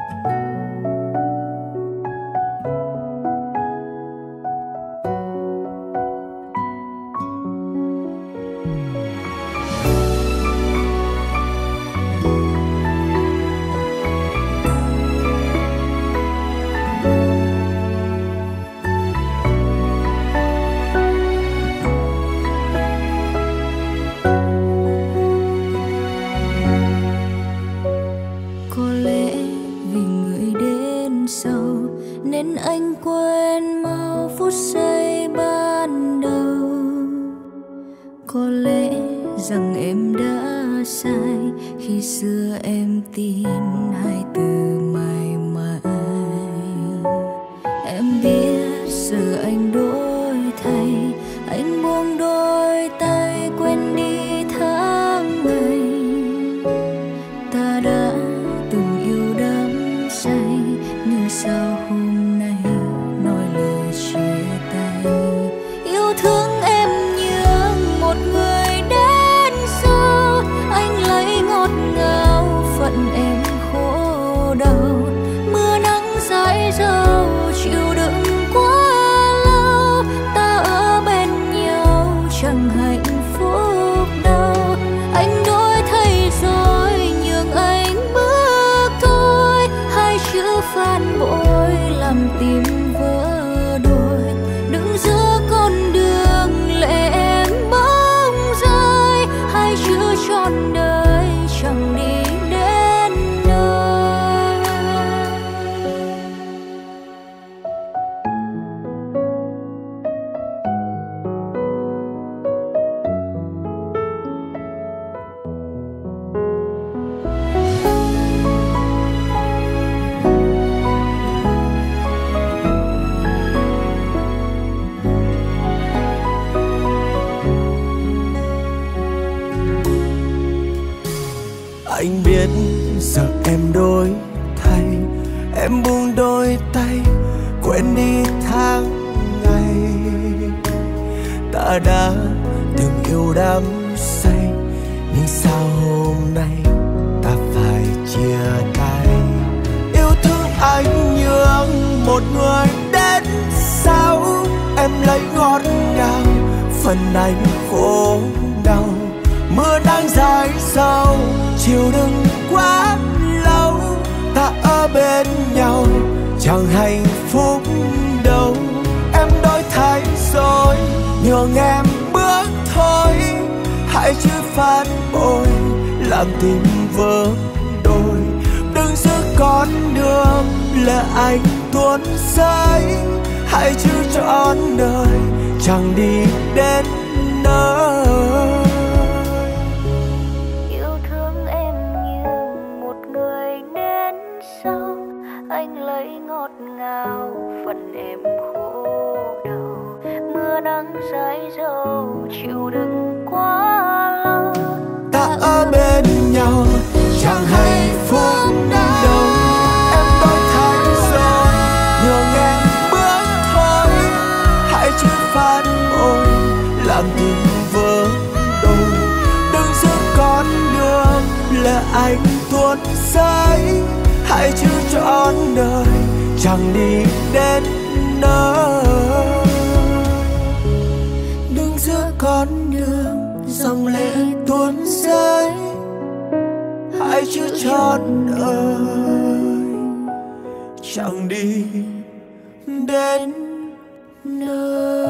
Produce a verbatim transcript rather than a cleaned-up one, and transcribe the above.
Anh biết giờ em đổi thay, em buông đôi tay quên đi tháng ngày ta đã từng yêu đắm say, nhưng sao hôm nay ta phải chia tay. Yêu thương anh nhường một người đến sau, em lấy ngọt ngào phần anh khổ đau. Mưa đang dài sâu chiều đừng quá lâu, ta ở bên nhau chẳng hạnh phúc đâu. Em đổi thay rồi nhường em bước thôi, hãy chứ phản bội làm tim vỡ đôi. Đừng giữ con đường là anh tuôn rơi, hãy chứ trọn đời chẳng đi đến nơi. Yêu thương em như một người đến sau, anh lấy ngọt ngào phần em khổ đau. Mưa nắng dài dầu chịu đựng quá lâu, ta ở bên nhau chẳng hạnh phúc đâu. Em đổi thay rồi nhường em bước thôi, hãy chứ phản bội làm tim vỡ đôi. Đừng giữ con đường là anh tuôn rơi, hãy chứ trọn đời chẳng đi đến nơi. Đừng giữ con đường dòng lệ tuôn rơi, hãy chứ trọn đời chẳng đi đến nơi.